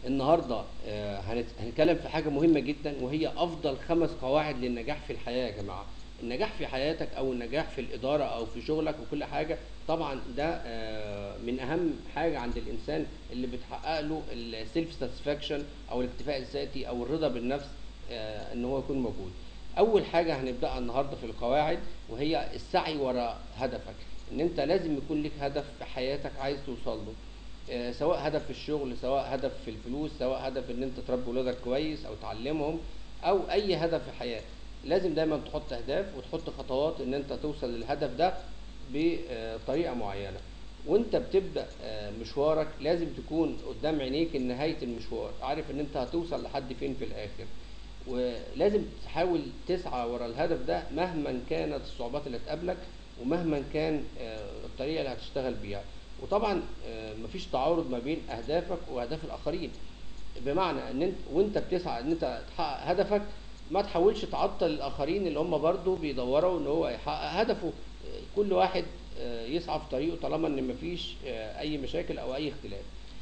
النهارده هنتكلم في حاجة مهمة جدا، وهي أفضل 5 قواعد للنجاح في الحياة يا جماعة. النجاح في حياتك أو النجاح في الإدارة أو في شغلك وكل حاجة، طبعا ده من أهم حاجة عند الإنسان اللي بتحقق له السيلف ساتسفاكشن أو الاكتفاء الذاتي أو الرضا بالنفس، إن هو يكون موجود. أول حاجة هنبدأها النهارده في القواعد، وهي السعي وراء هدفك. إن أنت لازم يكون لك هدف في حياتك عايز توصل له، سواء هدف في الشغل، سواء هدف في الفلوس، سواء هدف ان انت تربي ولادك كويس او تعلمهم، او اي هدف في الحياة. لازم دايما تحط اهداف وتحط خطوات ان انت توصل للهدف ده بطريقة معينة. وانت بتبدأ مشوارك لازم تكون قدام عينيك نهاية المشوار، عارف ان انت هتوصل لحد فين في الاخر. ولازم تحاول تسعى ورا الهدف ده مهما كانت الصعوبات اللي تقابلك، ومهما كان الطريقة اللي هتشتغل بيها. وطبعا مفيش تعارض ما بين اهدافك واهداف الاخرين. بمعنى ان انت وانت بتسعى ان انت تحقق هدفك، ما تحاولش تعطل الاخرين اللي هم برضو بيدوروا ان هو يحقق هدفه. كل واحد يسعى في طريقه طالما ان مفيش اي مشاكل او اي اختلاف.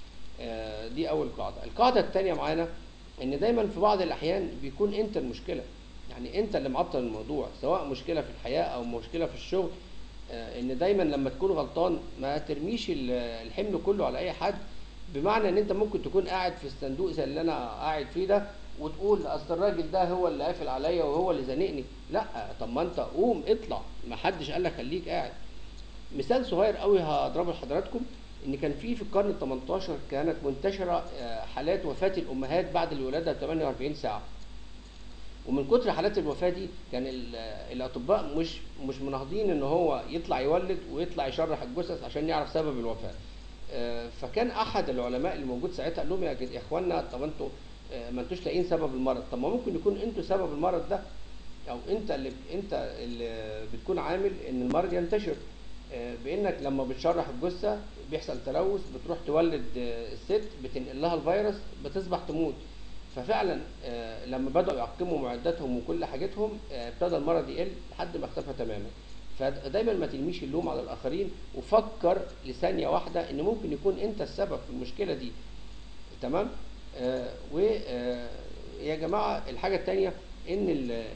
دي اول قاعده. القاعده الثانيه معانا ان دايما في بعض الاحيان بيكون انت المشكله، يعني انت اللي معطل الموضوع، سواء مشكله في الحياه او مشكله في الشغل. ان دايما لما تكون غلطان ما ترميش الحمل كله على اي حد. بمعنى ان انت ممكن تكون قاعد في الصندوق زي اللي انا قاعد فيه ده، وتقول اصل الراجل ده هو اللي قافل عليا وهو اللي زنقني. لا، طب ما انت قوم اطلع، ما حدش قال لك خليك قاعد. مثال صغير قوي هضربه لحضراتكم، ان كان في القرن ال 18 كانت منتشره حالات وفاه الامهات بعد الولاده ب 48 ساعه. ومن كتر حالات الوفاه دي كان الاطباء مش مناهضين ان هو يطلع يولد ويطلع يشرح الجثث عشان يعرف سبب الوفاه. فكان احد العلماء اللي موجود ساعتها قال لهم يا اخوانا، طب انتوا ما انتوش لاقيين سبب المرض، طب ما ممكن يكون انتوا سبب المرض ده، او انت اللي بتكون عامل ان المرض ينتشر. بانك لما بتشرح الجثه بيحصل تلوث، بتروح تولد الست بتنقل لها الفيروس، بتصبح تموت. ففعلا لما بدأوا يعقموا معداتهم وكل حاجتهم، ابتدى المرض يقل لحد ما اختفى تماما. فدايما ما تلميش اللوم على الاخرين، وفكر لثانيه واحده ان ممكن يكون انت السبب في المشكله دي. تمام. ويا جماعه الحاجه الثانيه ان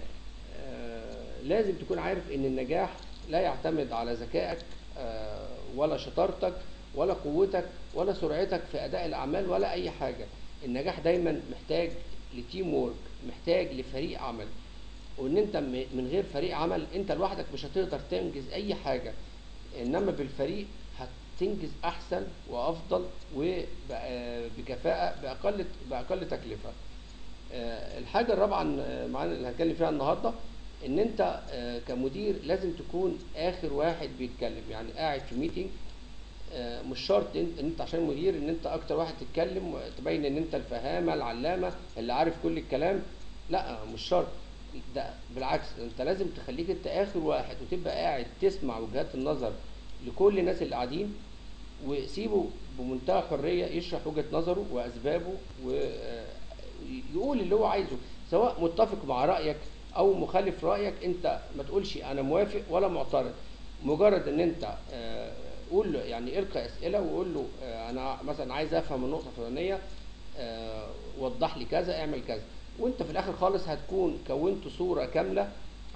لازم تكون عارف ان النجاح لا يعتمد على ذكائك ولا شطارتك ولا قوتك ولا سرعتك في اداء الاعمال ولا اي حاجه. النجاح دايما محتاج لتيم وورك، محتاج لفريق عمل. وان انت من غير فريق عمل انت لوحدك مش هتقدر تنجز اي حاجه، انما بالفريق هتنجز احسن وافضل وبكفاءه باقل تكلفه. الحاجة الرابعة معانا اللي هنتكلم فيها النهاردة، ان انت كمدير لازم تكون اخر واحد بيتكلم. يعني قاعد في ميتنج، مش شرط ان انت عشان مدير ان انت اكتر واحد تتكلم وتبين ان انت الفهامة العلامة اللي عارف كل الكلام. لا، مش شرط. ده بالعكس، انت لازم تخليك انت اخر واحد وتبقى قاعد تسمع وجهات النظر لكل الناس اللي قاعدين، وسيبه بمنتهى الحرية يشرح وجهة نظره وأسبابه ويقول اللي هو عايزه، سواء متفق مع رأيك أو مخالف رأيك. أنت ما تقولش أنا موافق ولا معترض، مجرد إن أنت قول له، يعني القى أسئلة وقول له أنا مثلا عايز أفهم النقطة الفلانية، وضح لي كذا، اعمل كذا. وأنت في الآخر خالص هتكون كونت صورة كاملة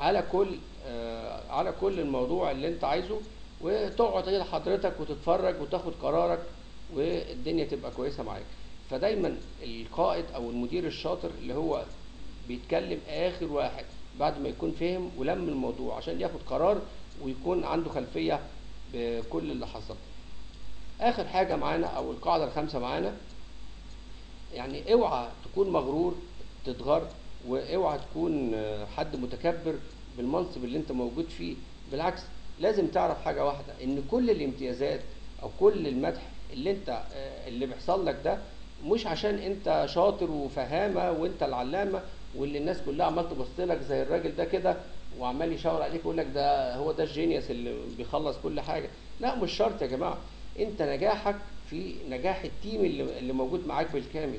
على كل الموضوع اللي أنت عايزه، وتقعد كده حضرتك وتتفرج وتاخد قرارك، والدنيا تبقى كويسة معاك. فدايما القائد او المدير الشاطر اللي هو بيتكلم اخر واحد بعد ما يكون فهم ولم الموضوع عشان ياخد قرار ويكون عنده خلفية بكل اللي حصل. اخر حاجة معانا او القاعدة الخامسة معانا، يعني اوعى تكون مغرور تتغر، واوعى تكون حد متكبر بالمنصب اللي انت موجود فيه. بالعكس، لازم تعرف حاجة واحدة، ان كل الامتيازات او كل المدح اللي بيحصل لك ده مش عشان انت شاطر وفهامة وانت العلامة واللي الناس كلها عمال تبص لك زي الراجل ده كده وعمال يشاور عليك ويقول لك ده هو ده الجينيوس اللي بيخلص كل حاجة. لا، مش شرط يا جماعة. انت نجاحك في نجاح التيم اللي موجود معاك بالكامل.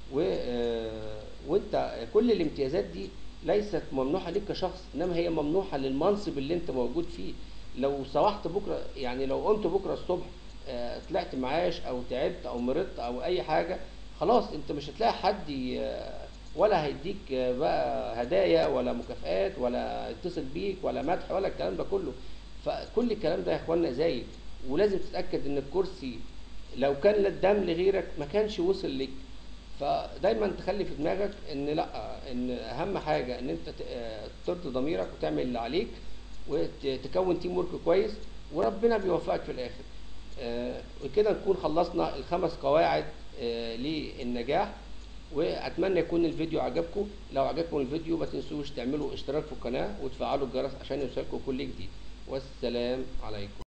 وانت كل الامتيازات دي ليست ممنوحة ليك كشخص، انما هي ممنوحة للمنصب اللي انت موجود فيه. لو سوحت بكرة، يعني لو قمت بكرة الصبح طلعت معاش او تعبت او مرضت او اي حاجة، خلاص انت مش هتلاقي حد ولا هيديك بقى هدايا ولا مكافآت ولا يتصل بيك ولا مدح ولا الكلام ده كله. فكل الكلام ده يا اخوانا زايد. ولازم تتأكد ان الكرسي لو كان للدم لغيرك ما كانش وصل لك. فدايما تخلي في دماغك ان لا، ان اهم حاجة ان انت ترضي ضميرك وتعمل اللي عليك وتكون تيم ورك كويس، وربنا بيوفقك في الاخر. وكده نكون خلصنا الخمس قواعد للنجاح. واتمنى يكون الفيديو عجبكم. لو عجبكم الفيديو ما تنسوش تعملوا اشتراك في القناة وتفعلوا الجرس عشان يوصلكم كل جديد. والسلام عليكم.